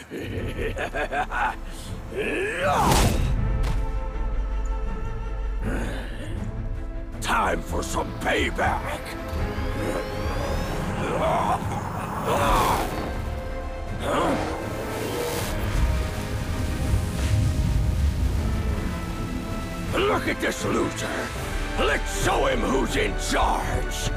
Time for some payback! Look at this loser! Let's show him who's in charge!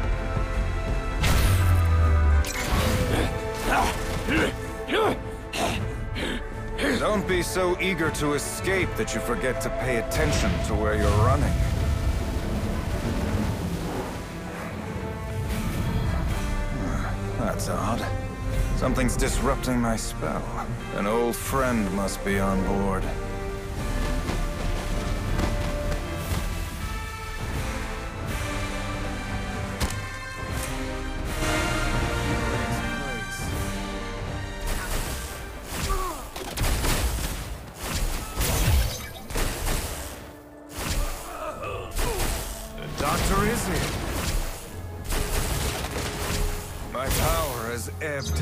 Don't be so eager to escape that you forget to pay attention to where you're running. That's odd. Something's disrupting my spell. An old friend must be on board. Doctor is here. My power has ebbed.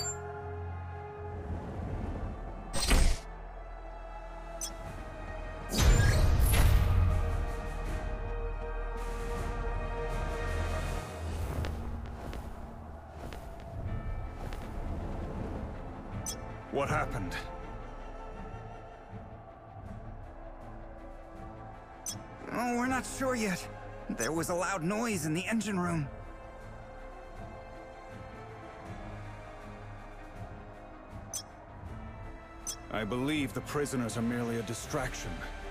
What happened? Oh, we're not sure yet. There was a loud noise in the engine room. I believe the prisoners are merely a distraction.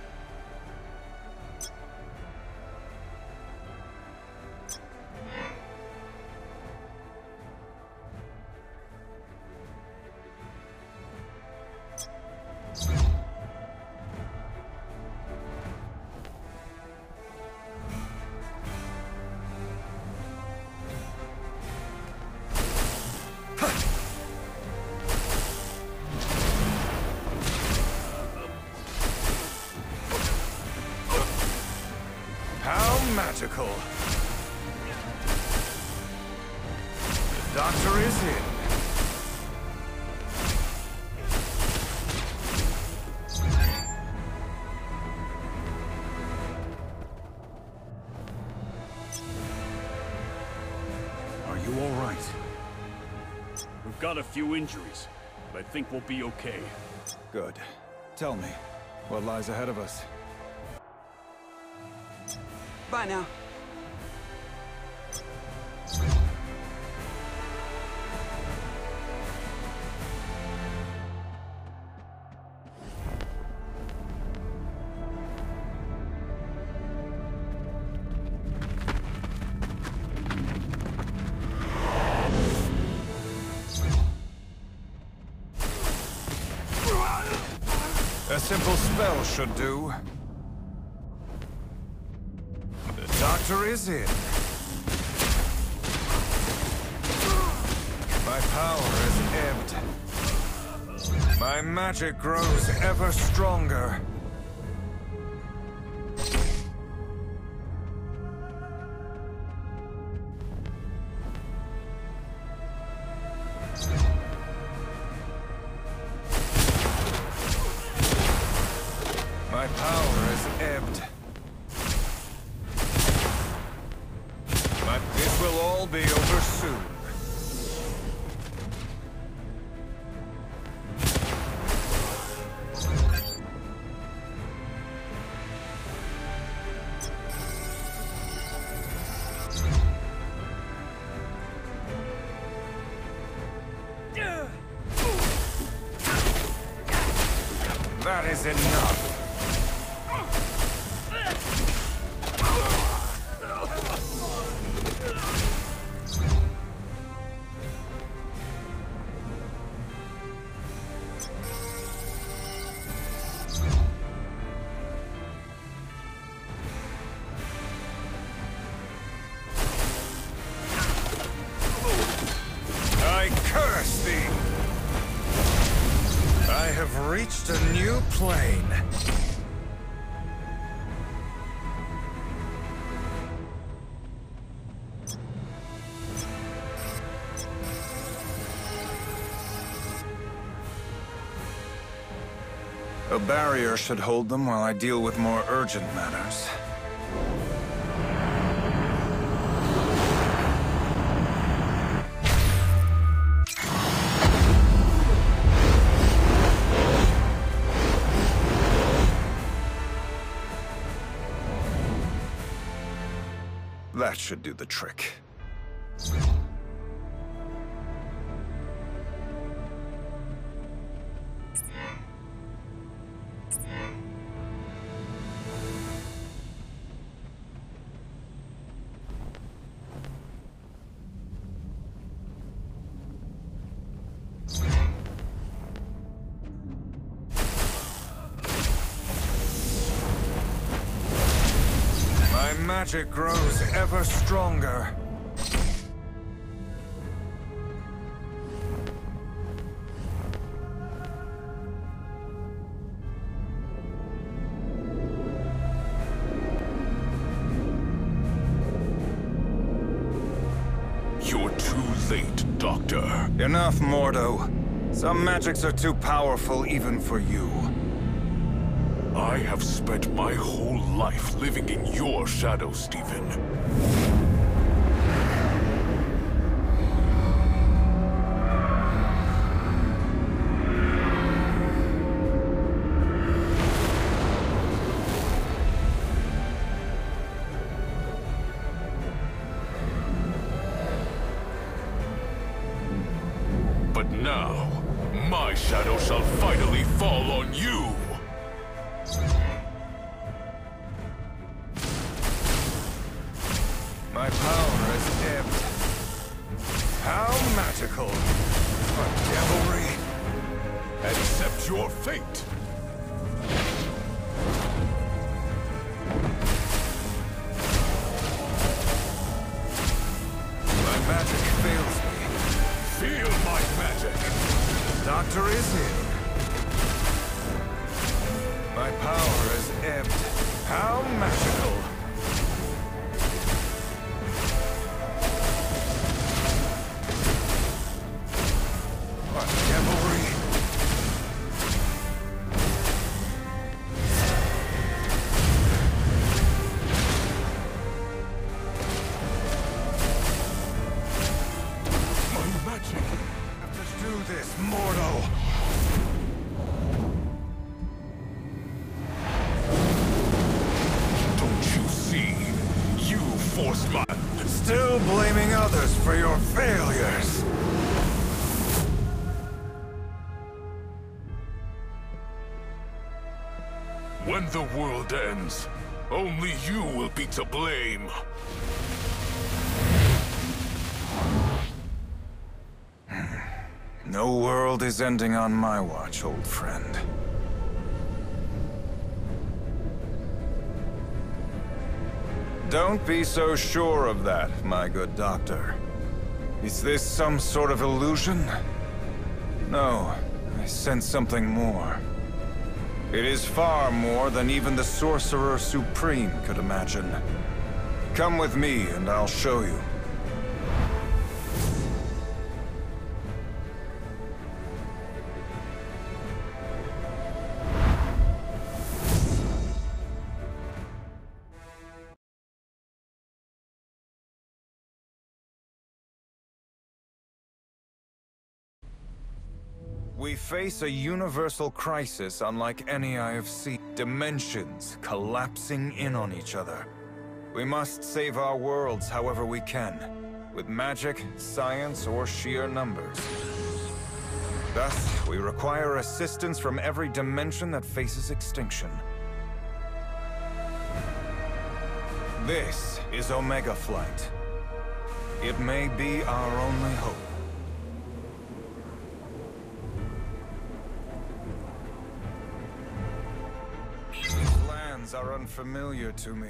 Magical. The doctor is in. Are you all right? We've got a few injuries, but I think we'll be okay. Good. Tell me, what lies ahead of us? Bye now. A simple spell should do. The doctor is in. My power has ebbed. My magic grows ever stronger. My power has ebbed. But this will all be over soon. That is enough. I curse thee! I have reached a new plane. A barrier should hold them while I deal with more urgent matters. That should do the trick. My magic grows ever stronger. You're too late, Doctor. Enough, Mordo. Some magics are too powerful even for you. I have spent my whole life living in your shadow, Stephen. But now, my shadow shall finally fall on you! My power has ebbed. How magical! What devilry! Accept your fate! My magic fails me. Feel my magic! Doctor is in. My power has ebbed. How magical! What devilry! My magic! Let's do this, Mordo! Don't you see? You forced my... Still blaming others for your failures. When the world ends, only you will be to blame. No world is ending on my watch, old friend. Don't be so sure of that, my good doctor. Is this some sort of illusion? No, I sense something more. It is far more than even the Sorcerer Supreme could imagine. Come with me and I'll show you. We face a universal crisis unlike any I have seen. Dimensions collapsing in on each other. We must save our worlds however we can, with magic, science, or sheer numbers. Thus, we require assistance from every dimension that faces extinction. This is Omega Flight. It may be our only hope. These lands are unfamiliar to me.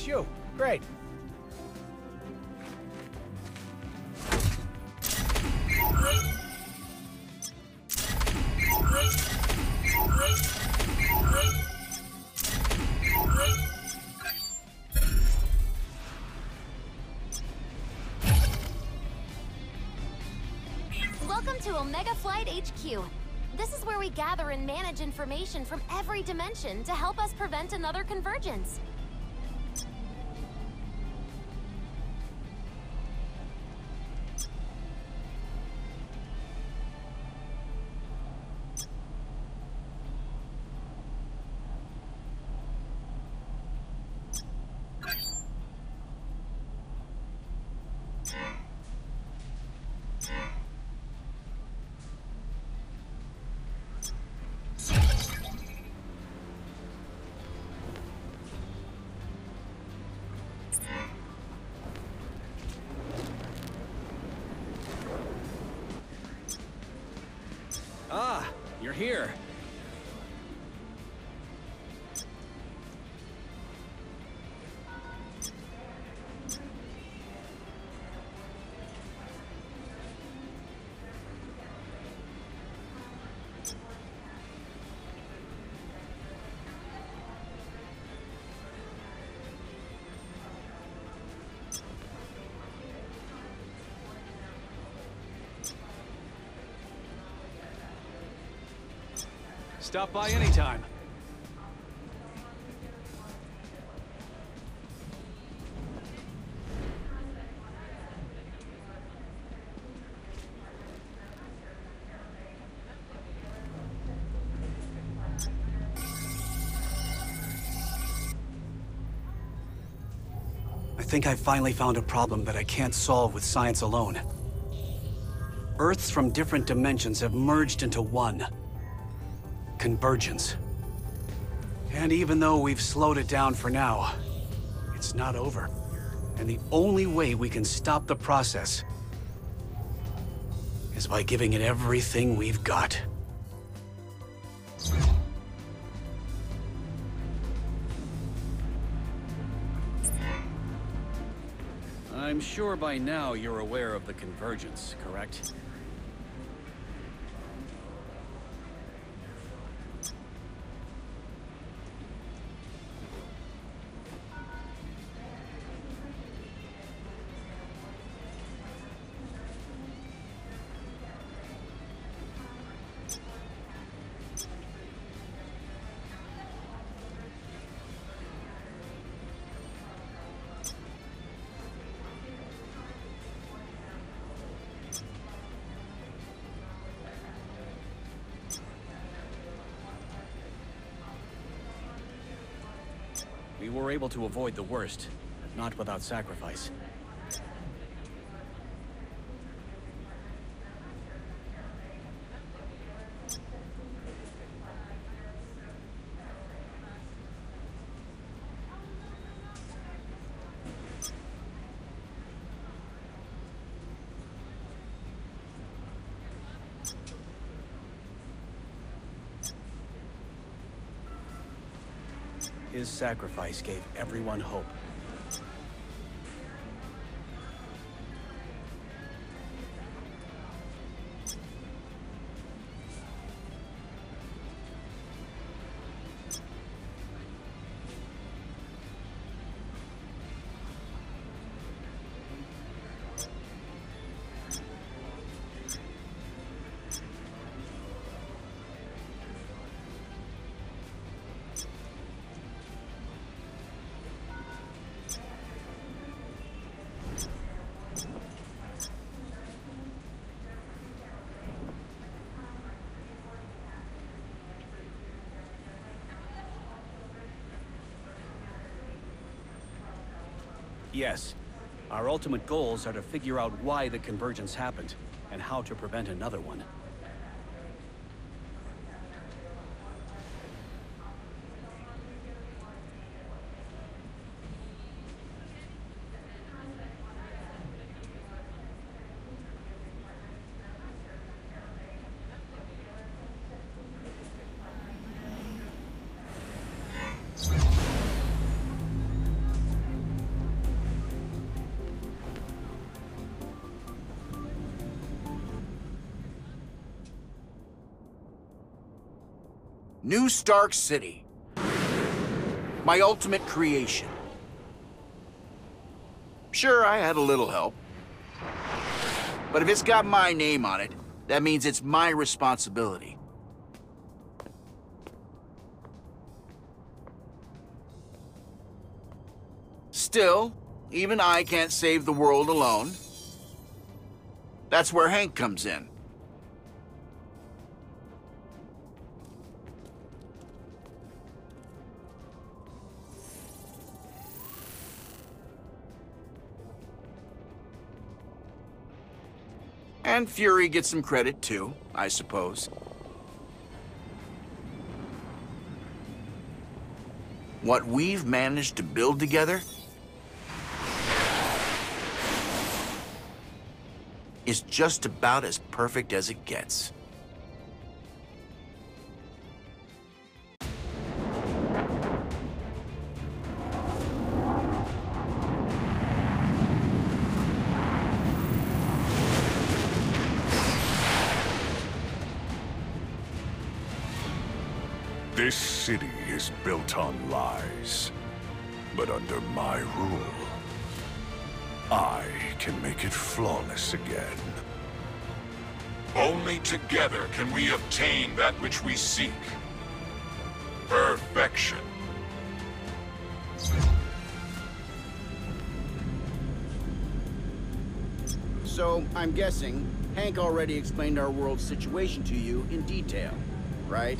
it's you. Great. Welcome to Omega Flight HQ. This is where we gather and manage information from every dimension to help us prevent another convergence. Ah, you're here. Stop by anytime. I think I finally found a problem that I can't solve with science alone. Earths from different dimensions have merged into one. Convergence. And even though we've slowed it down for now, it's not over. And the only way we can stop the process is by giving it everything we've got. I'm sure by now you're aware of the Convergence, correct? We were able to avoid the worst, but not without sacrifice. His sacrifice gave everyone hope. Yes. Our ultimate goals are to figure out why the Convergence happened, and how to prevent another one. New Stark City. My ultimate creation. Sure, I had a little help. But if it's got my name on it, that means it's my responsibility. Still, even I can't save the world alone. That's where Hank comes in. And Fury gets some credit too, I suppose. What we've managed to build together is just about as perfect as it gets. This city is built on lies, but under my rule, I can make it flawless again. Only together can we obtain that which we seek. Perfection. So, I'm guessing Hank already explained our world's situation to you in detail, right?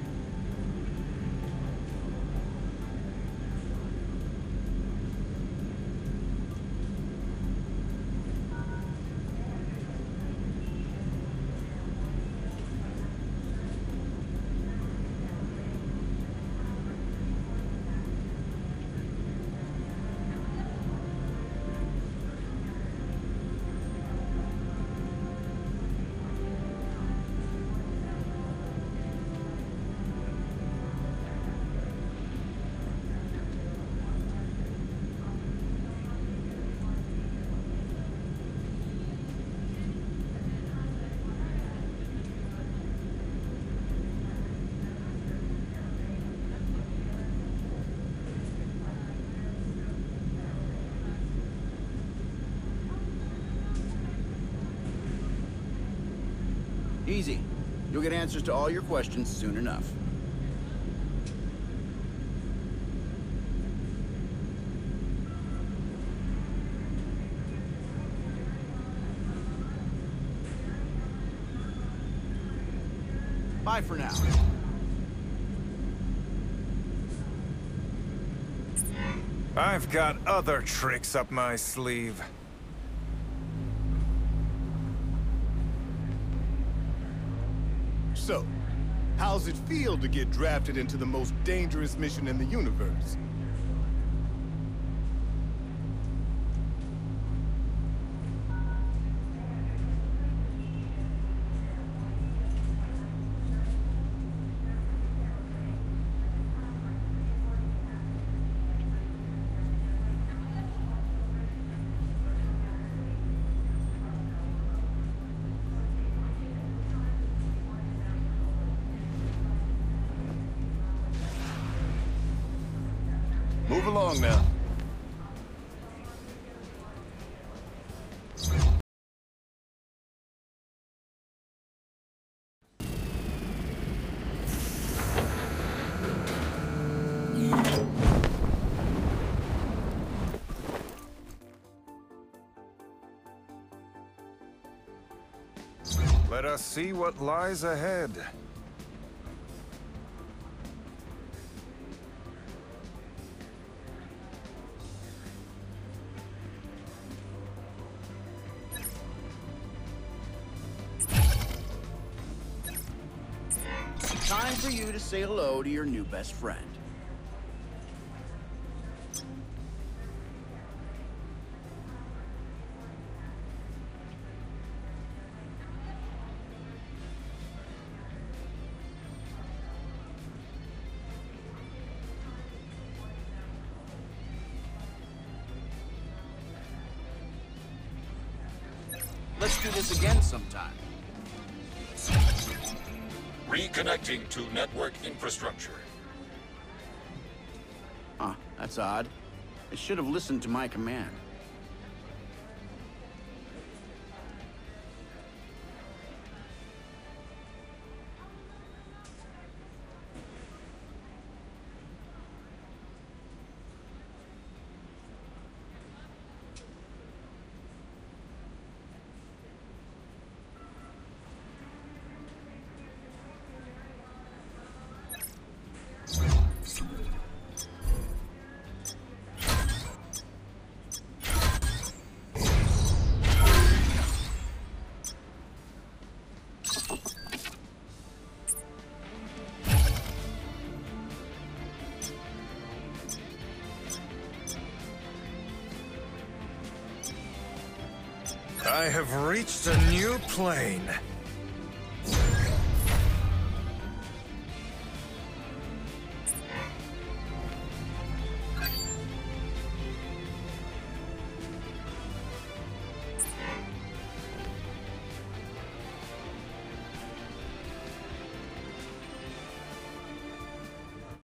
Easy. You'll get answers to all your questions soon enough. Bye for now. I've got other tricks up my sleeve. So, how's it feel to get drafted into the most dangerous mission in the universe? Move along now. Let us see what lies ahead. Time for you to say hello to your new best friend. Let's do this again sometime. Reconnecting to network infrastructure. Huh, that's odd. It should have listened to my command. I have reached a new plane.